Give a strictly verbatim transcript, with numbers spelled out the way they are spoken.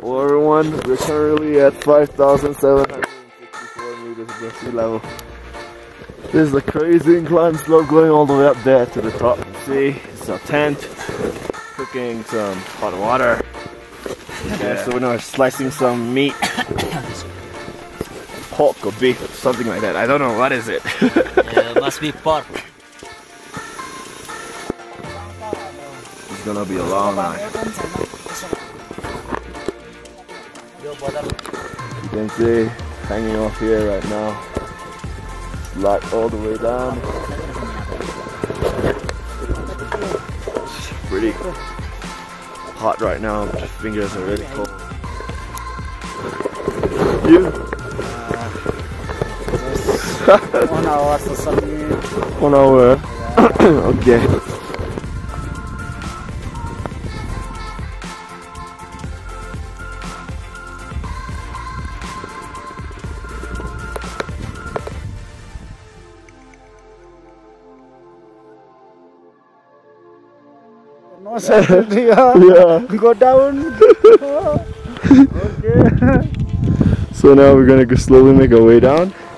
Well, everyone, we're currently at five thousand seven hundred sixty-four meters above sea level. There's a crazy incline slope going all the way up there to the top. You see, it's our tent, cooking some hot water. Yeah, so we're now slicing some meat. Pork or beef, something like that. I don't know, what is it? Yeah, it must be pork. It's gonna be a long night. You can see, hanging off here right now. Light all the way down. It's pretty hot right now, my fingers are really cold. You? One hour or something. One hour? Yeah. Okay. No sir, yeah. Yeah. Go down. Okay. So now we're gonna go slowly make our way down.